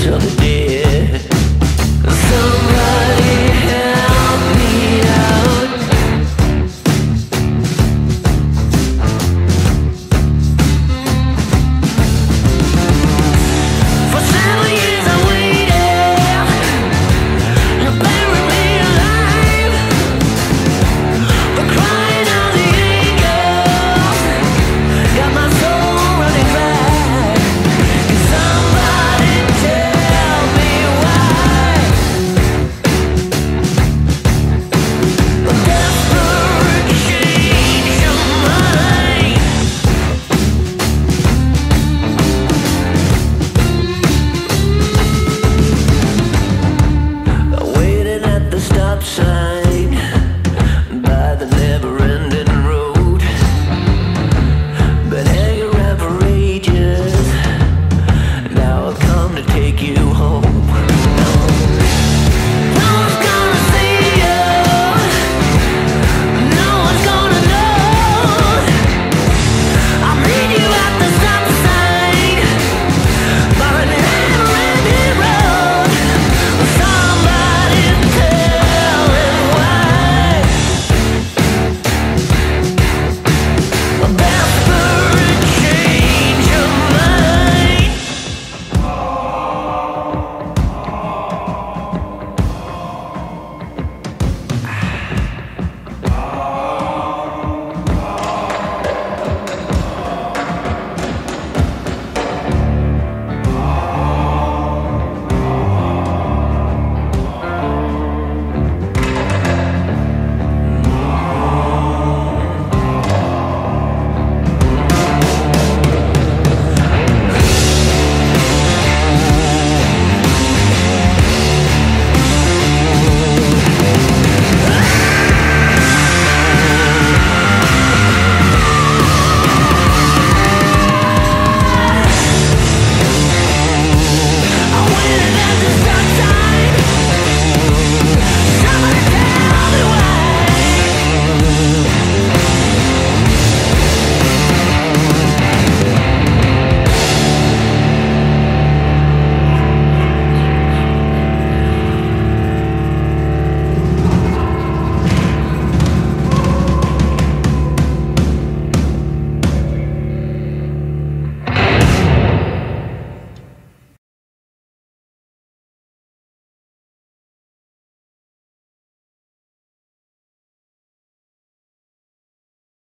till the dead. Somebody help me out. For 7 years I waited, you buried me alive. For crying out the angels, got my soul running dry. Can somebody tell me why? A desperate change of mind. I waited at the stop sign by the never-ending road. Been hanging around for ages. Now I've come to take you